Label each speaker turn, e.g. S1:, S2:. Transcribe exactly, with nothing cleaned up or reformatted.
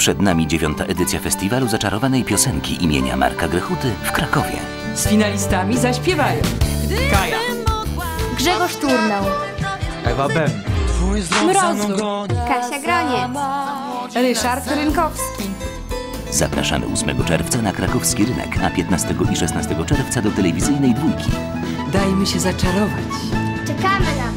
S1: Przed nami dziewiąta edycja festiwalu zaczarowanej piosenki imienia Marka Grechuty w Krakowie.
S2: Z finalistami zaśpiewają Kaja,
S3: Grzegorz Turnał,
S4: Ewa Bem,
S2: Mrozu,
S3: Kasia Groniec,
S2: Ryszard Rynkowski.
S1: Zapraszamy ósmego czerwca na krakowski rynek, a piętnastego i szesnastego czerwca do telewizyjnej dwójki.
S2: Dajmy się zaczarować.
S3: czekamy na